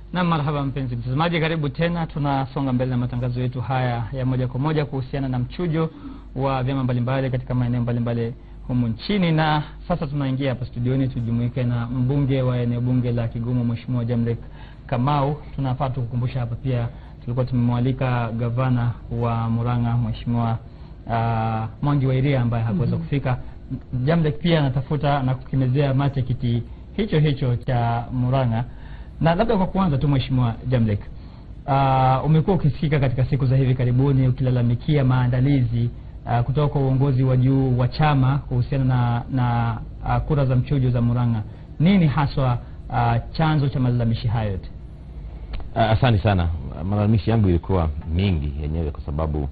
Na marhaba mpenzi mtazamaji, karibu tena. Tunasonga mbele na matangazo yetu haya ya moja kwa moja kuhusiana na mchujo wa vyama mbalimbali katika maeneo mbalimbali humu nchini. Na sasa tunaingia hapa studioni tujumuike na mbunge wa eneo bunge la Kigumo, Mheshimiwa Jamleck Kamau. Tunafaa kukumbusha hapa pia tulikuwa tumemwalika gavana wa Murang'a Mheshimiwa Mwangi wa Iria ambaye hakuweza kufika. Jamleck pia anatafuta na kukimezea mate kiti hicho cha Murang'a. Na labda kwa kuanza tu Mheshimiwa Jamleck, umekuwa ukisikika katika siku za hivi karibuni ukilalamikia maandalizi kutoka kwa uongozi wa juu wa chama kuhusiana na kura za mchujo za Murang'a. Nini haswa chanzo cha malalamishi hayo yote? Asante sana. Malalamishi yangu ilikuwa mingi yenyewe kwa sababu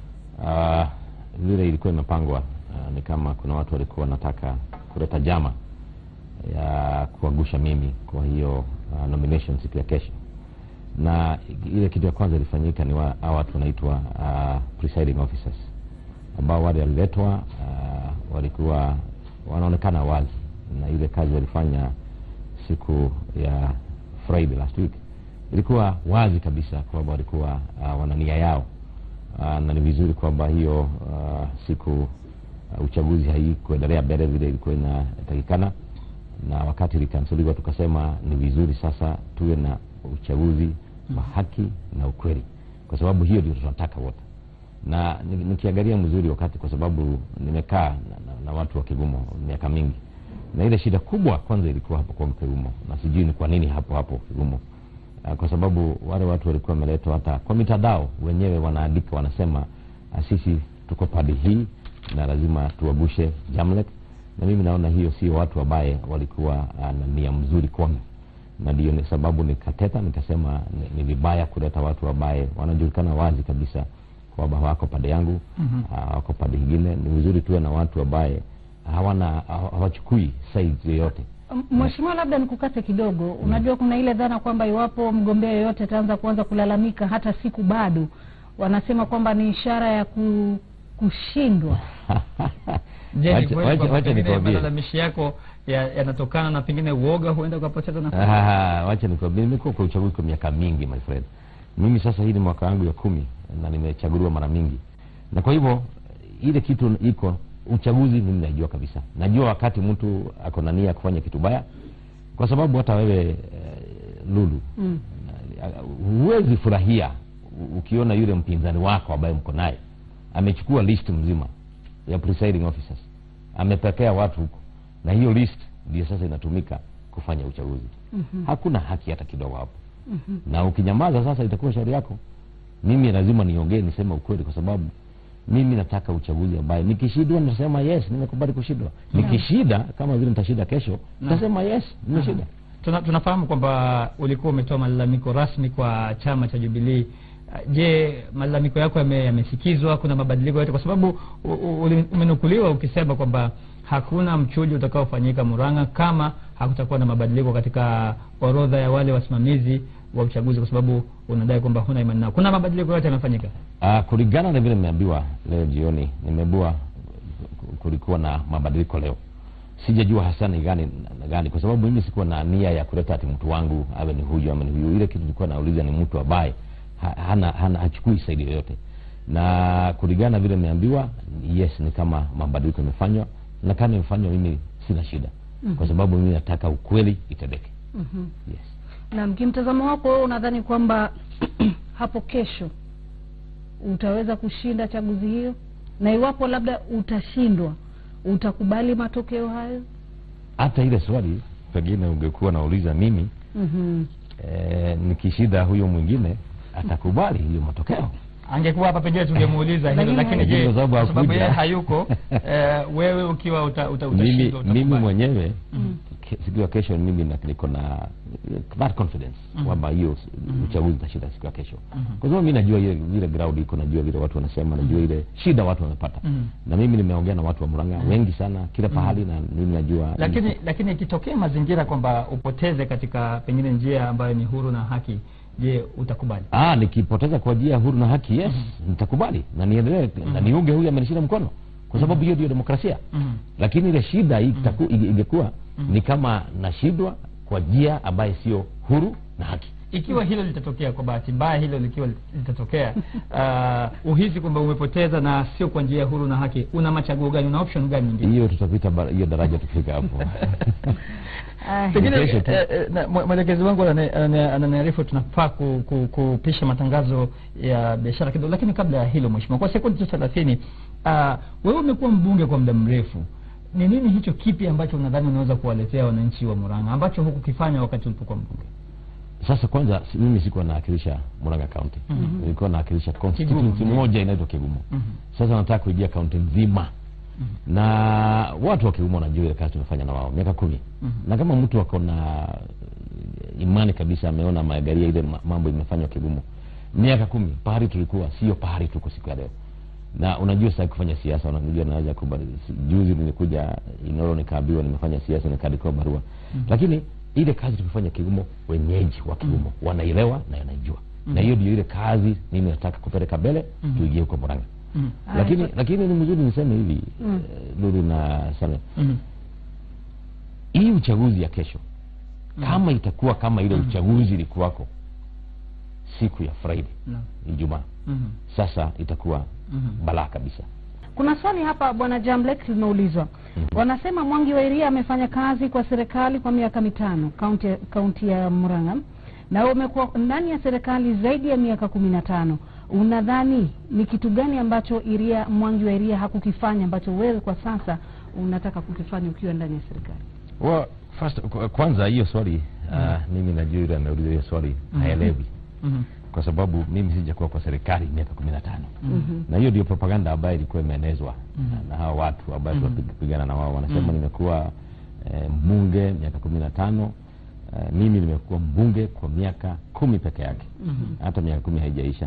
vile ilikuwa imepangwa ni kama kuna watu walikuwa wanataka kuleta jama ya kuangusha mimi kwa hiyo nomination siku ya kesho. Na ile kitu ya kwanza ilifanyika ni watu wanaitwa presiding officers ambao wale waliletwa walikuwa wanaonekana wazi, na ile kazi walifanya siku ya Friday last week ilikuwa wazi kabisa kwamba walikuwa wana nia yao, na ni vizuri kwamba hiyo siku uchaguzi haikuendelea mbele vile ilikuwa inatakikana. Na wakati ilikanseliwa tukasema ni vizuri sasa tuwe na uchaguzi wa haki na ukweli, kwa sababu hiyo ndio tunataka wote. Na nikiangalia mzuri wakati, kwa sababu nimekaa na watu wa Kigumo miaka mingi, na ile shida kubwa kwanza ilikuwa hapo kwa Kigumo, na sijui ni kwa nini hapo Kigumo. Kwa sababu wale watu walikuwa wameletwa, hata kwa mitandao wenyewe wanaandika wanasema sisi tuko pande hii na lazima tuwagushe Jamleck. Na mimi naona hiyo sio watu ambaye walikuwa na nia mzuri kwangu, na ndio ni sababu nikateta nikasema ni vibaya kuleta watu ambaye wanajulikana wazi kabisa kwamba wako pande yangu, wako pande nyingine. Ni vizuri tuwe na watu ambaye hawachukui sides yoyote. Mheshimiwa, labda nikukate kidogo. Unajua kuna ile dhana kwamba iwapo mgombea yoyote ataanza kuanza kulalamika hata siku bado, wanasema kwamba ni ishara ya kushindwa. Wacha nikwambie malalamishi yako yanatokana na pengine uoga, huenda ukapoteza nafasi. Wacha nikwambie, nimekuwa kwa uchaguzi kwa miaka mingi my friend. Mimi sasa hii ni mwaka wangu ya 10 na nimechaguliwa mara mingi. Na kwa hivyo ile kitu iko uchaguzi mimi najua kabisa. Najua wakati mtu ako na nia kufanya kitu baya, kwa sababu hata wewe Lulu huwezi furahia ukiona yule mpinzani wako ambaye mko naye amechukua list mzima ya presiding officers, amepekea watu huko, na hiyo list ndio sasa inatumika kufanya uchaguzi. Hakuna haki hata kidogo hapo. Na ukinyamaza sasa itakuwa shauri yako. Mimi lazima niongee, niseme ukweli, kwa sababu mimi nataka uchaguzi ambaye nikishindwa nasema yes, nimekubali kushindwa. Nikishinda kama vile nitashinda kesho, nasema yes, nimeshinda. Tunafahamu kwamba ulikuwa umetoa malalamiko rasmi kwa chama cha Jubilee. Je, malalamiko yako yamesikizwa? Kuna mabadiliko yote? Kwa sababu umenukuliwa ukisema kwamba hakuna mchujo utakaofanyika Murang'a kama hakutakuwa na mabadiliko katika orodha ya wale wasimamizi wa uchaguzi, kwa sababu unadai kwamba huna imani nao. Kuna mabadiliko yote yamefanyika? Kulingana na vile nimeambiwa leo jioni, nimeambiwa kulikuwa na mabadiliko leo. Sijajua hasa ni gani, kwa sababu mimi sikuwa na nia ya kuleta ati mtu wangu awe ni huyu ama ni huyu. Ile kitu nilikuwa nauliza ni mtu ambaye hachukui saidi yoyote. Na kulingana vile nimeambiwa, yes, ni kama mabadiliko yamefanywa, na kama yamefanywa mimi sina shida, kwa sababu mimi nataka ukweli itendeke. Yes. Na mkimtazamo wako wewe unadhani kwamba hapo kesho utaweza kushinda chaguzi hiyo? Na iwapo labda utashindwa, utakubali matokeo hayo? Hata ile swali pengine ungekuwa nauliza mimi, nikishinda huyo mwingine atakubali hiyo matokeo. Angekuwa hapa pengine tungemuuliza hilo, lakini je, kwa sababu yeye hayuko, wewe ukiwa utashindwa? Mimi mwenyewe siku ya kesho mimi niko na that confidence kwamba hiyo uchaguzi utashinda siku ya kesho. Kwa sababu mimi najua ile ground iko, najua vile watu wanasema, najua ile shida watu wanapata. Na mimi nimeongea na watu wa Murang'a wengi sana kila pahali, na mimi najua. Lakini ikitokea mazingira kwamba upoteze katika pengine njia ambayo ni huru na haki, je, utakubali? Nikipoteza kwa njia huru na haki, yes, nitakubali na niendelee na niunge huyu amenishika mkono, kwa sababu hiyo ndio demokrasia. Lakini ile shida ingekuwa ni kama nashindwa kwa njia ambayo sio huru na haki. Ikiwa hilo litatokea, kwa bahati mbaya hilo likiwa litatokea, uhisi kwamba umepoteza na sio kwa njia huru na haki, una machaguo gani, una option gani nyingine? Hiyo tutapita hiyo daraja tukifika hapo. Pengine mwelekezi wangu ananiarifu tunafaa kupisha matangazo ya biashara kidogo, lakini kabla ya hilo mheshimiwa, kwa sekunde 30, wewe umekuwa mbunge kwa muda mrefu. Ni nini hicho kipi ambacho unadhani unaweza kuwaletea wananchi wa Murang'a ambacho hukukifanya wakati ulipokuwa mbunge? Sasa kwanza mimi sikuwa nawakilisha Murang'a County. Nilikuwa nawakilisha constituency moja inaitwa Kigumo. Sasa nataka kuingia county nzima. Na watu wa Kigumo wanajua ile kazi tumefanya na wao miaka 10. Na kama mtu wako na imani kabisa, ameona magaria ile mambo imefanywa Kigumo miaka 10, pahali tulikuwa sio pahali tuko siku ya leo. Na unajua sasa kufanya siasa, unajua naweza kubali. Juzi nilikuja Inoro nikaambiwa nimefanya siasa, nikaandika barua. Lakini ile kazi tumefanya Kigumo, wenyeji wa Kigumo wanaelewa na wanajua. Na hiyo ndio ile kazi mimi nataka kupeleka mbele, tuingie huko Murang'a. Lakini ni mzuri niseme hivi, Lulu na Same. Hii uchaguzi ya kesho, kama itakuwa kama ile uchaguzi ilikuwako siku ya Friday, Ijumaa, sasa itakuwa balaa kabisa. Kuna swali hapa bwana Jamleck limeulizwa. Wanasema Mwangi wa Iria amefanya kazi kwa serikali kwa miaka 5 kaunti ya Murang'a, na umekuwa ndani ya serikali zaidi ya miaka 15. Unadhani ni kitu gani ambacho Mwangi wa Iria hakukifanya ambacho wewe kwa sasa unataka kukifanya ukiwa ndani ya serikali? Well, kwanza hiyo swali mimi najua yule ameuliza hiyo swali haelewi. Kwa sababu mimi sijakuwa kwa serikali miaka 15. Na hiyo ndio propaganda ambayo ilikuwa imeenezwa na hao watu ambao tunapigana na wao. Wanasema nimekuwa mbunge miaka 15. Mimi nimekuwa mbunge kwa miaka 10 peke yake. Hata miaka 10 haijaisha.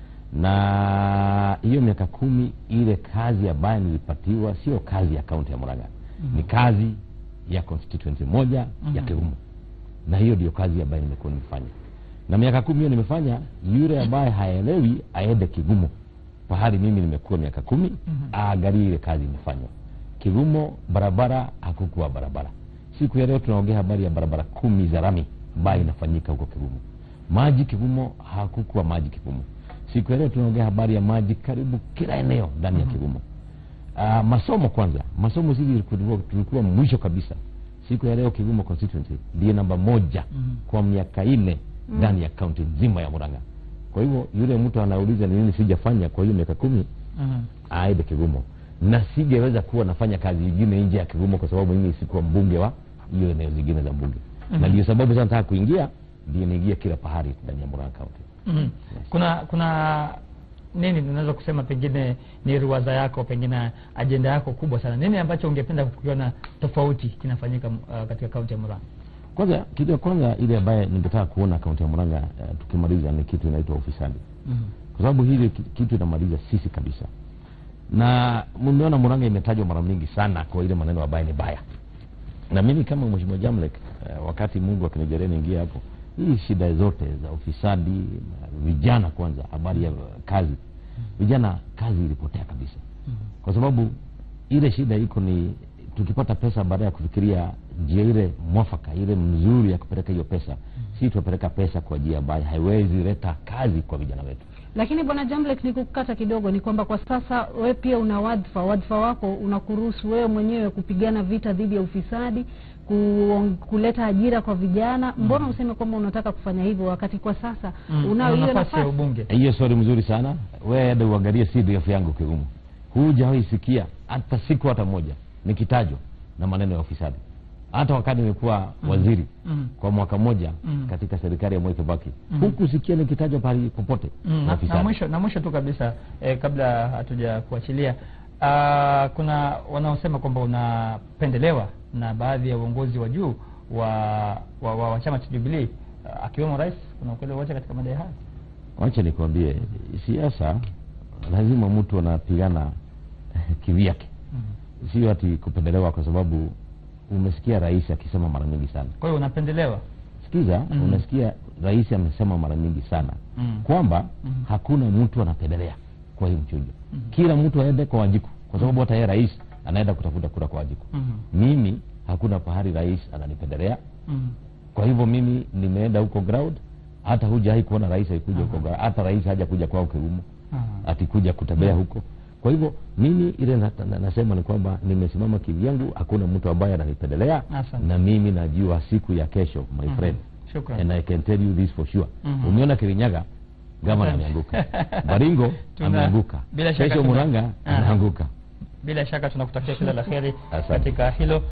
Na hiyo miaka 10 ile kazi ambayo nilipatiwa sio kazi ya kaunti ya Murang'a. Ni kazi ya constituency moja ya Kigumo. Na hiyo ndio kazi ambayo nimekuwa nimefanya. Na miaka 10 hiyo nimefanya, yule ambaye haelewi aende Kigumo pahali mimi nimekuwa miaka 10, aangalie ile kazi imefanywa. Kigumo barabara hakukuwa barabara. Siku ya leo tunaongea habari ya barabara 10 za rami ambayo inafanyika huko Kigumo. Maji Kigumo hakukuwa maji Kigumo. Siku ya leo tunaongea habari ya maji karibu kila eneo ndani ya Kigumo. Masomo kwanza, masomo sisi tulikuwa mwisho kabisa. Siku ya leo Kigumo constituency ndiye namba 1 kwa miaka 4 ndani ya kaunti nzima ya Murang'a. Kwa hivyo yule mtu anauliza ni nini sijafanya kwa hiyo miaka 10, aende Kigumo. Na singeweza kuwa nafanya kazi nyingine nje ya Kigumo kwa sababu mimi sikuwa mbunge wa hiyo eneo zingine za mbunge. Na ndio sababu sasa nataka kuingia, ndio niingie kila pahali ndani ya Murang'a County. Kuna nini tunaweza kusema pengine ni ruwaza yako, pengine agenda yako kubwa sana? Nini ambacho ungependa kukiona tofauti kinafanyika katika kaunti ya Murang'a? Kwanza kitu ya kwanza ile ambaye ningetaka kuona kaunti ya Murang'a tukimaliza ni kitu inaitwa ufisadi. Kwa sababu hili kitu inamaliza sisi kabisa. Na mmeona Murang'a imetajwa mara mingi sana kwa ile maneno ambayo ni baya. Na mimi kama mheshimiwa Jamleck, wakati Mungu akinijalia niingie hapo, hii shida zote za ufisadi, vijana kwanza, habari ya kazi, vijana kazi ilipotea kabisa. Kwa sababu ile shida iko ni tukipata pesa baada ya kufikiria njia ile mwafaka, ile mzuri ya kupeleka hiyo pesa, si tupeleka pesa kwa njia ambayo haiwezi leta kazi kwa vijana wetu. Lakini bwana Jamleck, nikukata kidogo, ni kwamba kwa sasa wewe pia una wadhifa wako unakuruhusu wewe mwenyewe kupigana vita dhidi ya ufisadi, kuleta ajira kwa vijana. Mbona useme kwamba unataka kufanya hivyo wakati kwa sasa unao hiyo nafasi ya ubunge? Hiyo swali mzuri sana. Wewe hadi uangalie CDF yangu Kigumo. Hujawahi sikia hata siku hata moja nikitajwa na maneno ya ufisadi. Hata wakati nilikuwa waziri kwa mwaka mmoja katika serikali ya Mwai Kibaki, huku sikia nikitajwa pale popote. Na mwisho tu kabisa, kabla hatuja kuachilia, kuna wanaosema kwamba unapendelewa na baadhi ya uongozi wa juu wa chama cha Jubilee, akiwemo rais. Kuna ukweli wote katika madai haya? Wacha nikwambie, siasa lazima mtu anapigana kivyake. Sio ati kupendelewa kwa sababu umesikia rais akisema mara nyingi sana. Kwa hiyo unapendelewa? Sikiza, unasikia rais amesema mara nyingi sana kwamba hakuna mtu anapendelea kwa hii mchujo. Kila mtu aende kwa wajibu, kwa sababu hata yeye rais anaenda kutafuta kura kwa wajibu. Mimi hakuna pahali rais ananipendelea. Kwa hivyo mimi nimeenda huko ground hata hujai kuona rais alikuja huko, hata rais haja kuja kwao Kerumo, atikuja kutembea huko. Kwa hivyo mimi ile nasema ni kwamba nimesimama kivyangu, hakuna mtu ambaye ananipendelea, na mimi najua siku ya kesho, my friend. Shukran. And I can tell you this for sure. Umeona Kirinyaga gavana ameanguka, Baringo ameanguka, kesho Murang'a anaanguka. Bila shaka tunakutakia kila la kheri katika hilo.